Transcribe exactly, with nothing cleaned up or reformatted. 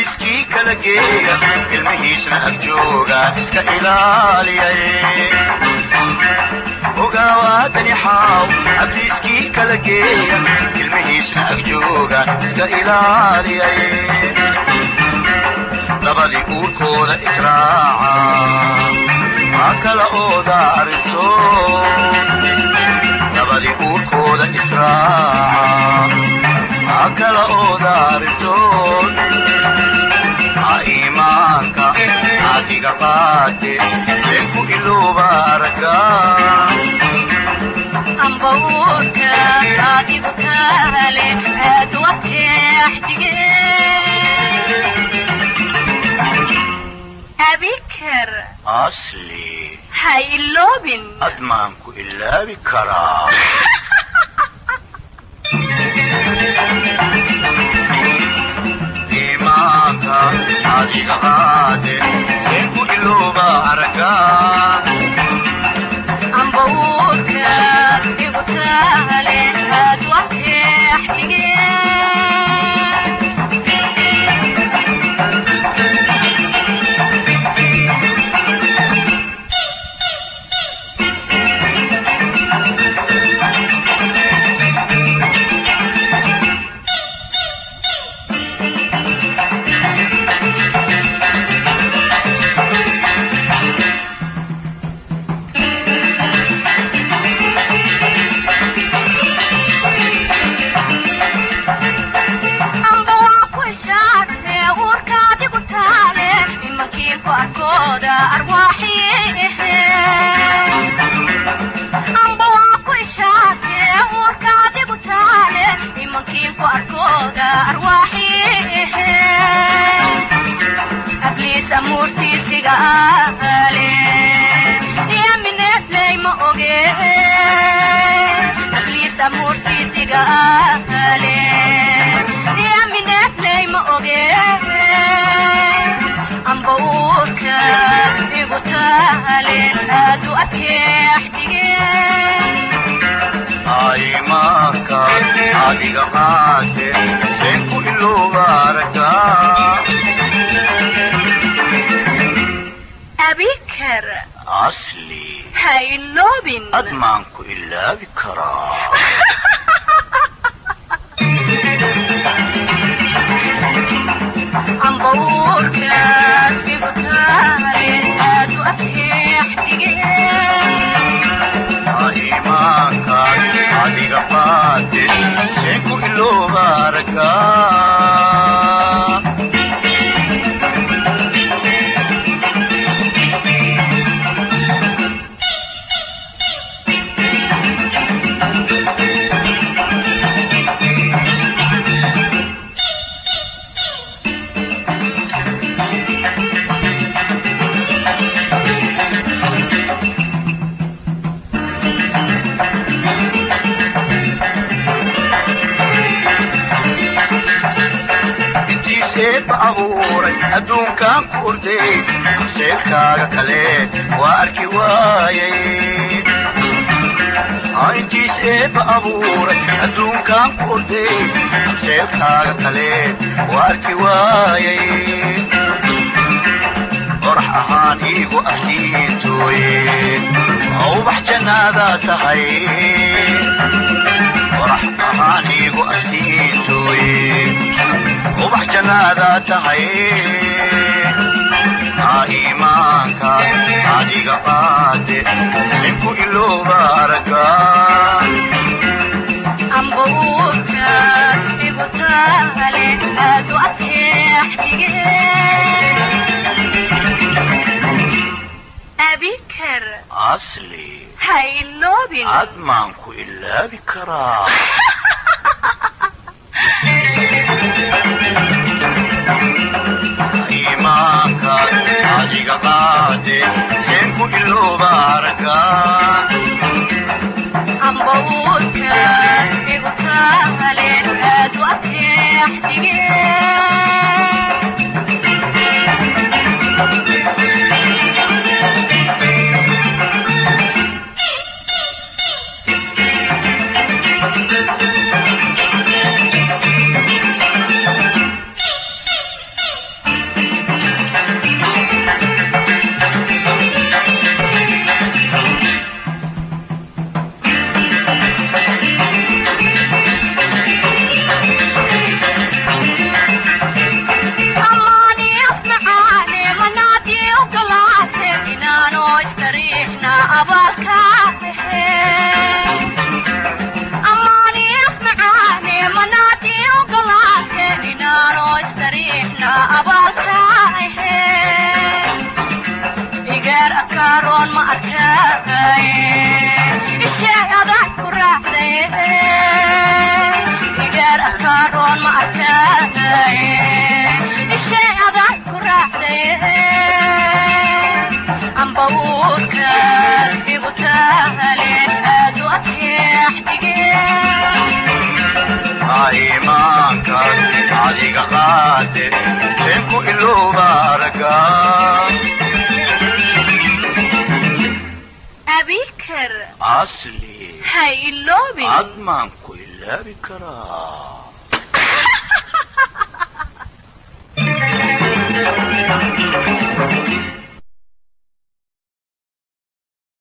abdiiskii kala geeya ilmihiisna agjooga iska ilaaliyay ogaawaadan xaaw abdiiskii kala geeya ilmihiisna agjooga iska ilaaliyay labadii uurkooda israaca maa kala ooda arrinto labadii uurkooda israaca maa kala ooda arrintood ha iimaanka adiga qaate seenku ilooba araggaa amba uurka adigu taale aad wateexdige abikar asli ha iloobin admaanku ilaabi karaa iimaanka adiga qaate seenku ilooba araggaa amba uurka adigu taale aad wateexdige أمورتي سيغالي يا من أفلي ما أوغي أبليس أمورتي سيغالي يا من أفلي ما أوغي أم بوك بيغتالي أدو أكيحتي أي ماكا عادي قاعدة سيكو إلو باركا أبيكر أصلي هاي اللوبين أدمانكو إلا بكرا عم بوركا بيغتالي أدو أكيحتي أي ماكا عادي قاعدة سيكو إلو باركا أبوري أدون كان كوردي سيكاغا كالي واركي وايي أنتي سيب أبوري أدون كان كوردي سيكاغا كالي واركي وايي ورح أهانيغو أفتيتوي أو بحجنا ذات هاي ورح أهانيغو أفتيتوي وبح جنادا تهي إيمانك عادي قاعدة سيكو إلو باركا عم بوركا بيغتالي أدو أكيحتي أبيكر أصلي هاي اللوبين أدمانكو إلا بكرا إيمانك عادي قاعدة سيكو إلو باركا عم بوركا بيغتالي أدو أكيحتي igu tahalen aad u adkeexdigeen iimaankaas adiga qaade seen ku ilooba arkaa abikar asli hay iloobin admaan ku ilaabi karaa